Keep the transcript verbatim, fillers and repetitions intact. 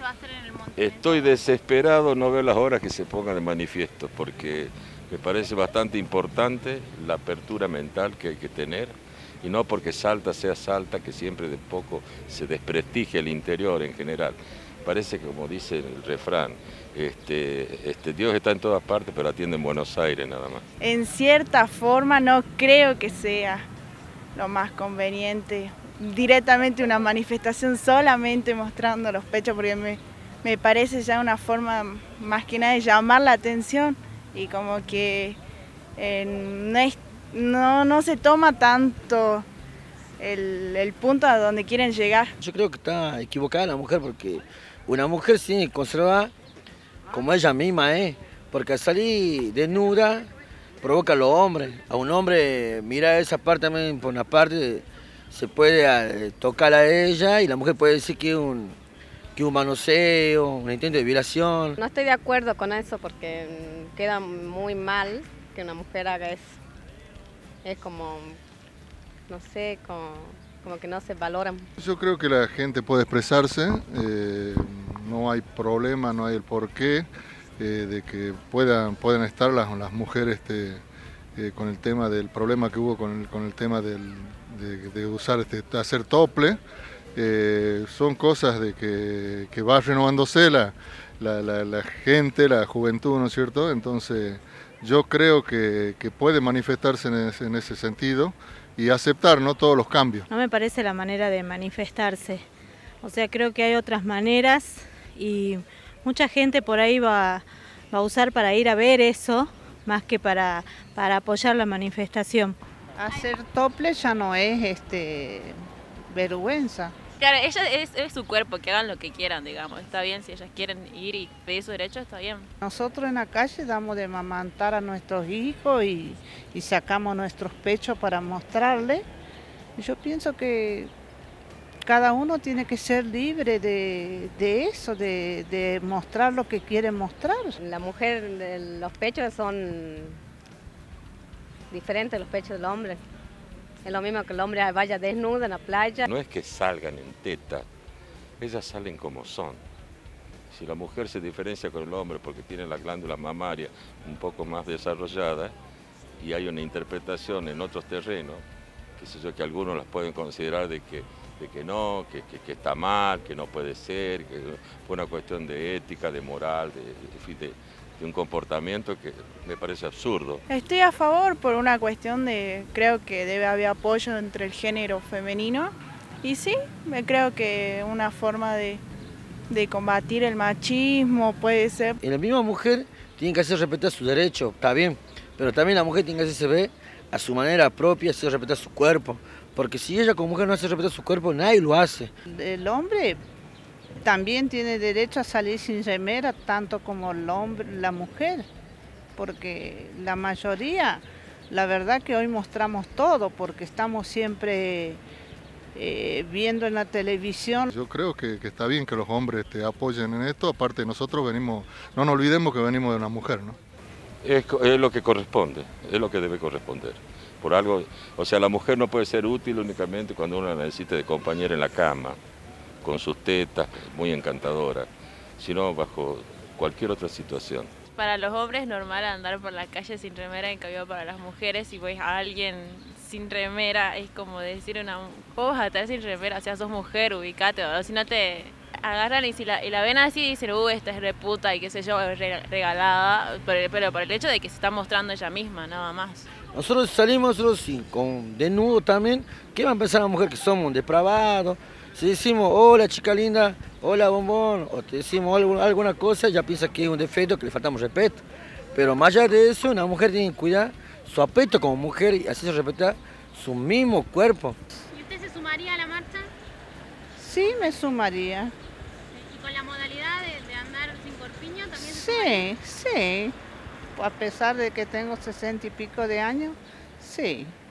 va a hacer en el monte? Estoy desesperado, no veo las horas que se pongan de manifiesto, porque me parece bastante importante la apertura mental que hay que tener, y no porque Salta sea Salta, que siempre de poco se desprestigia el interior en general. Parece que, como dice el refrán, este, este, Dios está en todas partes, pero atiende en Buenos Aires nada más. En cierta forma no creo que sea lo más conveniente directamente una manifestación solamente mostrando los pechos, porque me, me parece ya una forma más que nada de llamar la atención y como que eh, no, es, no, no se toma tanto el, el punto a donde quieren llegar. Yo creo que está equivocada la mujer, porque una mujer se tiene que conservar como ella misma es, porque al salir desnuda provoca a los hombres. A un hombre mira esa parte también por una parte, se puede tocar a ella y la mujer puede decir que es un, que un manoseo, un intento de violación. No estoy de acuerdo con eso porque queda muy mal que una mujer haga eso. Es como, no sé, como, como que no se valoran. Yo creo que la gente puede expresarse, eh, no hay problema, no hay el porqué eh, de que puedan, puedan estar las, las mujeres este, eh, con el tema del problema que hubo con el, con el tema del, de, de usar, este, hacer tople. Eh, son cosas de que, que va renovándose la, la, la, la gente, la juventud, ¿no es cierto? Entonces yo creo que, que puede manifestarse en ese, en ese sentido y aceptar, ¿no?, todos los cambios. No me parece la manera de manifestarse, o sea, creo que hay otras maneras y mucha gente por ahí va, va a usar para ir a ver eso más que para, para apoyar la manifestación. Hacer tople ya no es este, vergüenza. Claro, ella es, es su cuerpo, que hagan lo que quieran, digamos. Está bien, si ellas quieren ir y pedir su derecho, está bien. Nosotros en la calle damos de amamantar a nuestros hijos y, y sacamos nuestros pechos para mostrarles. Yo pienso que cada uno tiene que ser libre de, de eso, de, de mostrar lo que quiere mostrar. La mujer, los pechos son diferentes a los pechos del hombre. Es lo mismo que el hombre vaya desnudo en la playa. No es que salgan en teta, ellas salen como son. Si la mujer se diferencia con el hombre porque tiene la glándula mamaria un poco más desarrollada y hay una interpretación en otros terrenos, qué sé yo, que algunos las pueden considerar de que, de que no, que, que, que está mal, que no puede ser, que fue una cuestión de ética, de moral, de, de, de, de un comportamiento que me parece absurdo. Estoy a favor por una cuestión de, creo que debe haber apoyo entre el género femenino y sí, me creo que una forma de, de combatir el machismo puede ser. Y la misma mujer tiene que hacer respetar sus derechos, está bien, pero también la mujer tiene que hacerse ver a su manera propia, hacer respetar su cuerpo, porque si ella como mujer no hace respetar su cuerpo, nadie lo hace. El hombre también tiene derecho a salir sin remera, tanto como el hombre, la mujer, porque la mayoría, la verdad que hoy mostramos todo, porque estamos siempre eh, viendo en la televisión. Yo creo que, que está bien que los hombres te apoyen en esto, aparte nosotros venimos, no nos olvidemos que venimos de una mujer, ¿no? Es, es lo que corresponde, es lo que debe corresponder. Por algo, o sea, la mujer no puede ser útil únicamente cuando uno la necesite de compañera en la cama, con sus tetas, muy encantadora, sino bajo cualquier otra situación. Para los hombres es normal andar por la calle sin remera, en cambio para las mujeres, si ves a alguien sin remera, es como decir una, vos vas a estar sin remera, o sea, sos mujer, ubicate, o si no te agarran y, si la, y la ven así y dicen, uh, esta es reputa y qué sé yo, es regalada, pero, pero por el hecho de que se está mostrando ella misma, nada más. Nosotros salimos nosotros sí, con desnudo también, ¿qué va a pensar la mujer que somos depravados? Si decimos, hola chica linda, hola bombón, o te decimos algo, alguna cosa, ya piensa que es un defecto, que le faltamos respeto. Pero más allá de eso, una mujer tiene que cuidar su aspecto como mujer y así se respeta su mismo cuerpo. ¿Y usted se sumaría a la marcha? Sí, me sumaría. ¿Y con la modalidad de, de andar sin corpiño también se Sí, sumaría? Sí. A pesar de que tengo sesenta y pico de años, sí.